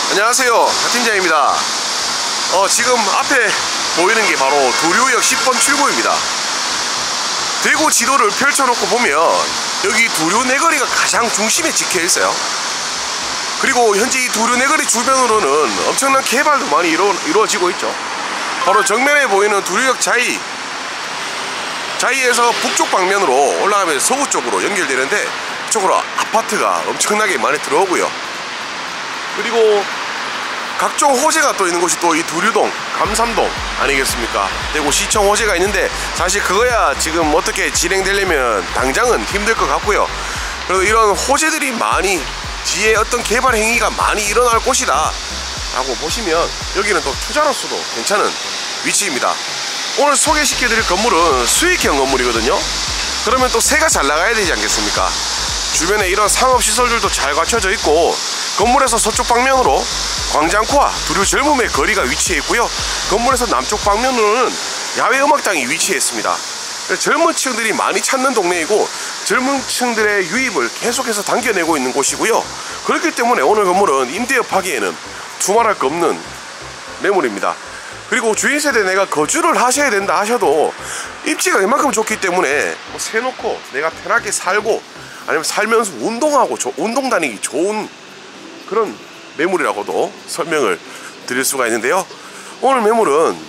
안녕하세요, 하팀장입니다. 지금 앞에 보이는 게 바로 두류역 10번 출구입니다. 대구 지도를 펼쳐놓고 보면 여기 두류 내거리가 가장 중심에 찍혀 있어요. 그리고 현재 이 두류 내거리 주변으로는 엄청난 개발도 많이 이루어지고 있죠. 바로 정면에 보이는 두류역 자이에서 북쪽 방면으로 올라가면 서구 쪽으로 연결되는데, 이쪽으로 아파트가 엄청나게 많이 들어오고요. 그리고 각종 호재가 또 있는 곳이 또 이 두류동, 감삼동 아니겠습니까? 대구시청 호재가 있는데, 사실 그거야 지금 어떻게 진행되려면 당장은 힘들 것 같고요. 그래도 이런 호재들이 많이, 뒤에 어떤 개발 행위가 많이 일어날 곳이다 라고 보시면 여기는 또 투자로서도 괜찮은 위치입니다. 오늘 소개시켜드릴 건물은 수익형 건물이거든요. 그러면 또 새가 잘 나가야 되지 않겠습니까? 주변에 이런 상업시설들도 잘 갖춰져 있고, 건물에서 서쪽 방면으로 광장코와 두류 젊음의 거리가 위치해 있고요. 건물에서 남쪽 방면으로는 야외 음악당이 위치해 있습니다. 젊은 층들이 많이 찾는 동네이고, 젊은 층들의 유입을 계속해서 당겨내고 있는 곳이고요. 그렇기 때문에 오늘 건물은 임대업하기에는 두말할 거 없는 매물입니다. 그리고 주인 세대 내가 거주를 하셔야 된다 하셔도 입지가 이만큼 좋기 때문에 뭐 세놓고 내가 편하게 살고, 아니면 살면서 운동하고 운동 다니기 좋은 그런 매물이라고도 설명을 드릴 수가 있는데요. 오늘 매물은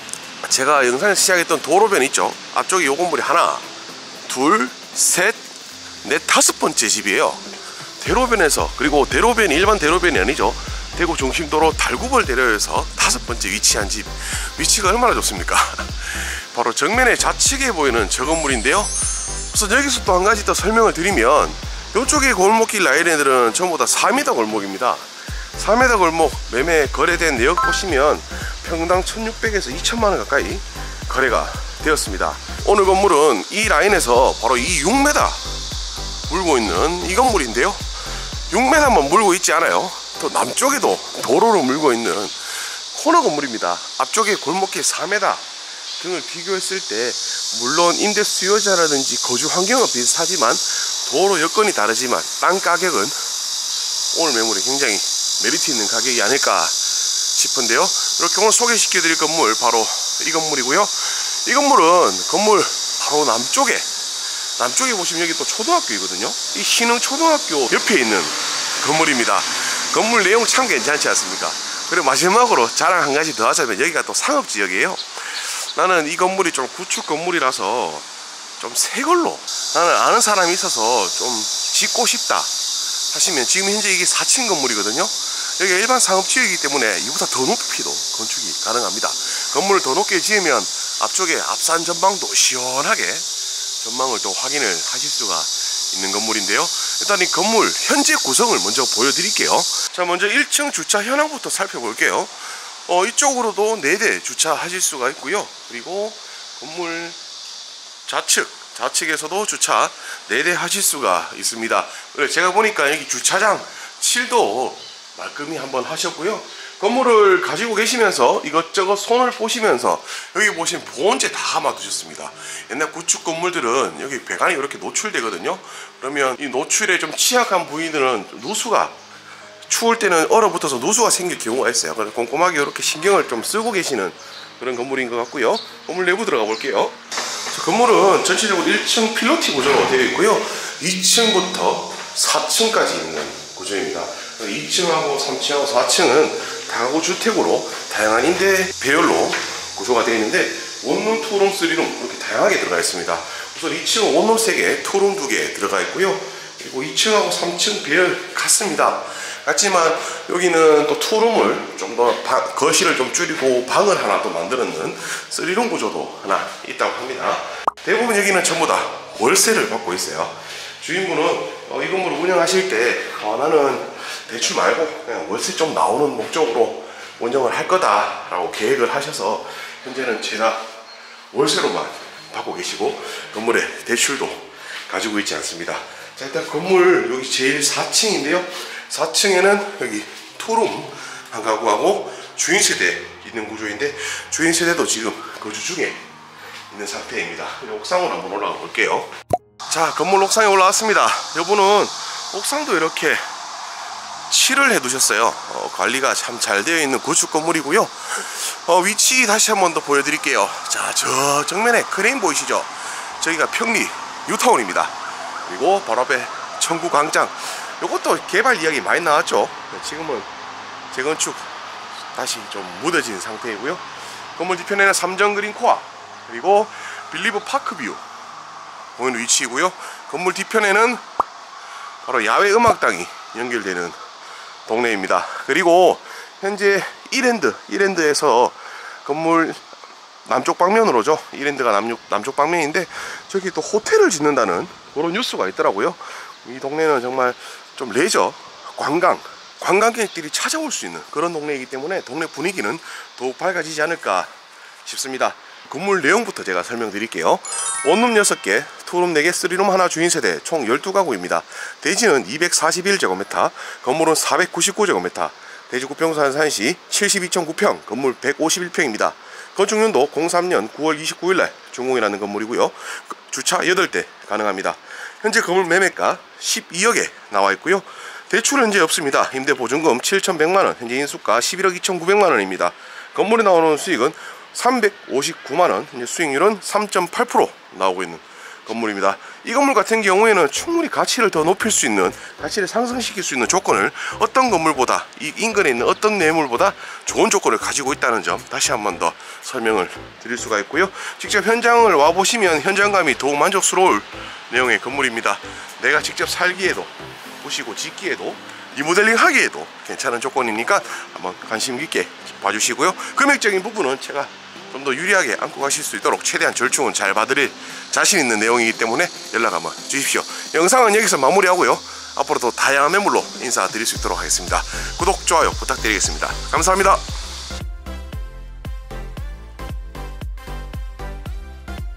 제가 영상을 시작했던 도로변 있죠. 앞쪽에 요 건물이 하나, 둘, 셋, 넷, 다섯 번째 집이에요. 대로변에서, 그리고 대로변이 일반 대로변이 아니죠. 대구 중심도로 달구벌 대로에서 다섯 번째 위치한 집. 위치가 얼마나 좋습니까? 바로 정면에 좌측에 보이는 저 건물인데요. 우선 여기서 또 한 가지 더 설명을 드리면, 이쪽에 골목길 라인애들은 전부 다 4m 골목입니다. 4m 골목 매매 거래된 내역 보시면 평당 1600에서 2000만원 가까이 거래가 되었습니다. 오늘 건물은 이 라인에서 바로 이 6m 물고 있는 이 건물인데요. 6m만 물고 있지 않아요. 또 남쪽에도 도로로 물고 있는 코너 건물입니다. 앞쪽에 골목길 4m 등을 비교했을 때 물론 임대 수요자라든지 거주 환경은 비슷하지만 도로 여건이 다르지만 땅 가격은 오늘 매물이 굉장히 메리트 있는 가격이 아닐까 싶은데요. 이렇게 오늘 소개시켜 드릴 건물 바로 이 건물이고요. 이 건물은 건물 바로 남쪽에 보시면 여기 또 초등학교이거든요. 이 신흥 초등학교 옆에 있는 건물입니다. 건물 내용 참 괜찮지 않습니까? 그리고 마지막으로 자랑 한 가지 더 하자면, 여기가 또 상업지역이에요. 나는 이 건물이 좀 구축 건물이라서 좀 새 걸로, 나는 아는 사람이 있어서 좀 짓고 싶다 하시면, 지금 현재 이게 4층 건물이거든요. 여기가 일반 상업지역이기 때문에 이보다 더 높이도 건축이 가능합니다. 건물을 더 높게 지으면 앞쪽에 앞산 전망도 시원하게 전망을 또 확인을 하실 수가 있는 건물인데요. 일단 이 건물 현재 구성을 먼저 보여드릴게요. 자, 먼저 1층 주차 현황부터 살펴볼게요. 이쪽으로도 4대 주차하실 수가 있고요. 그리고 건물 좌측에서도 주차 4대 하실 수가 있습니다. 그래 제가 보니까 여기 주차장 7도 말끔히 한번 하셨고요. 건물을 가지고 계시면서 이것저것 손을 보시면서 여기 보시면 보온재 다 감아두셨습니다. 옛날 구축 건물들은 여기 배관이 이렇게 노출되거든요. 그러면 이 노출에 좀 취약한 부위들은 누수가, 추울 때는 얼어붙어서 누수가 생길 경우가 있어요. 그래서 꼼꼼하게 이렇게 신경을 좀 쓰고 계시는 그런 건물인 것 같고요. 건물 내부 들어가 볼게요. 건물은 전체적으로 1층 필로티 구조로 되어 있고요. 2층부터 4층까지 있는 구조입니다. 2층하고 3층하고 4층은 다가구 주택으로 다양한 임대 배열로 구조가 되어 있는데, 원룸, 투룸, 쓰리룸 이렇게 다양하게 들어가 있습니다. 우선 2층은 원룸 3개, 투룸 2개 들어가 있고요. 그리고 2층하고 3층 배열 같습니다. 같지만 여기는 또 투룸을 좀 더 거실을 좀 줄이고 방을 하나 또 만들었는 3룸 구조도 하나 있다고 합니다. 대부분 여기는 전부 다 월세를 받고 있어요. 주인분은 이 건물을 운영하실 때 나는 대출 말고 그냥 월세 좀 나오는 목적으로 운영을 할 거다라고 계획을 하셔서 현재는 제가 월세로만 받고 계시고 건물에 대출도 가지고 있지 않습니다. 자, 일단 건물 여기 제일 4층인데요. 4층에는 여기 투룸 한 가구하고 주인 세대 있는 구조인데, 주인 세대도 지금 거주 중에 있는 상태입니다. 옥상으로 한번 올라가 볼게요. 자, 건물 옥상에 올라왔습니다. 이분은 옥상도 이렇게 칠을 해 두셨어요. 관리가 참 잘 되어 있는 구축 건물이고요. 위치 다시 한번 더 보여드릴게요. 자, 저 정면에 크레인 보이시죠? 저기가 평리 뉴타운입니다. 그리고 바로 앞에 청구광장, 요것도 개발 이야기 많이 나왔죠. 지금은 재건축 다시 좀 무뎌진 상태이고요. 건물 뒤편에는 삼정그린코아, 그리고 빌리브 파크뷰 보이는 위치이고요. 건물 뒤편에는 바로 야외 음악당이 연결되는 동네입니다. 그리고 현재 이랜드에서 건물 남쪽 방면으로죠. 이랜드가 남쪽 방면인데 저기 또 호텔을 짓는다는 그런 뉴스가 있더라고요. 이 동네는 정말 좀 레저, 관광객들이 찾아올 수 있는 그런 동네이기 때문에 동네 분위기는 더욱 밝아지지 않을까 싶습니다. 건물 내용부터 제가 설명드릴게요. 원룸 6개, 투룸 4개, 3룸 하나 주인 세대 총 12가구입니다. 대지는 241제곱미터, 건물은 499제곱미터, 대지 구평 산시 72.9평, 건물 151평입니다. 건축년도 03년 9월 29일날 준공이라는 건물이고요. 주차 8대 가능합니다. 현재 건물 매매가 12억에 나와 있고요. 대출 현재 없습니다. 임대보증금 7,100만원, 현재 인수가 11억 2,900만원입니다. 건물에 나오는 수익은 359만원, 현재 수익률은 3.8% 나오고 있는 건물입니다. 이 건물 같은 경우에는 충분히 가치를 더 높일 수 있는, 가치를 상승시킬 수 있는 조건을 어떤 건물보다, 이 인근에 있는 어떤 매물보다 좋은 조건을 가지고 있다는 점 다시 한 번 더 설명을 드릴 수가 있고요. 직접 현장을 와보시면 현장감이 더욱 만족스러울 내용의 건물입니다. 내가 직접 살기에도, 보시고 짓기에도, 리모델링 하기에도 괜찮은 조건이니까 한번 관심 깊게 봐주시고요. 금액적인 부분은 제가 좀 더 유리하게 안고 가실 수 있도록 최대한 절충은 잘 봐드릴 자신 있는 내용이기 때문에 연락 한번 주십시오. 영상은 여기서 마무리하고요. 앞으로도 다양한 매물로 인사드릴 수 있도록 하겠습니다. 구독, 좋아요 부탁드리겠습니다. 감사합니다.